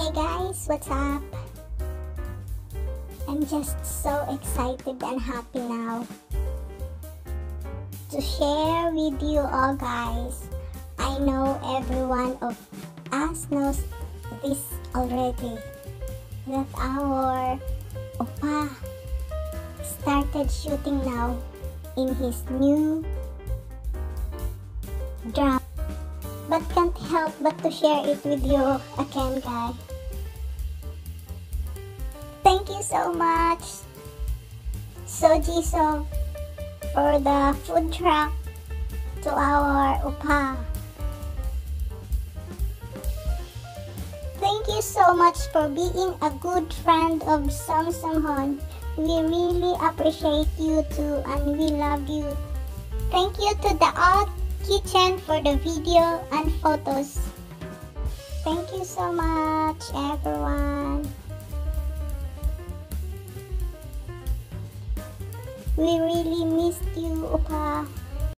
Hey guys, what's up? I'm just so excited and happy now to share with you all guys. I know every one of us knows this already, that our Oppa started shooting now in his new drama. But can't help but to share it with you again, guys. Thank you so much, Sojiso, for the food truck to our Oppa. Thank you so much for being a good friend of Samsung. We really appreciate you too, and we love you. Thank you to the Alt Kitchen for the video and photos. Thank you so much, everyone. We really missed you, Oppa.